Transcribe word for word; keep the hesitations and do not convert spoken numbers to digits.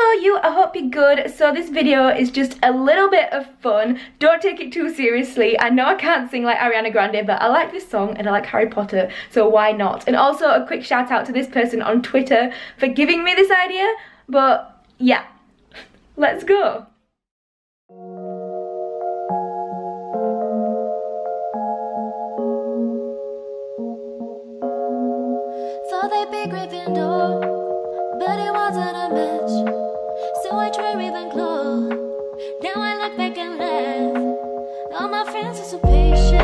you? I hope you're good. So this video is just a little bit of fun. Don't take it too seriously. I know I can't sing like Ariana Grande, but I like this song and I like Harry Potter, so why not? And also a quick shout out to this person on Twitter for giving me this idea. But yeah, let's go. Thought they'd be Gryffindor, but it wasn't a match. So I tried Ravenclaw. Now I look back and laugh. All my friends are so patient.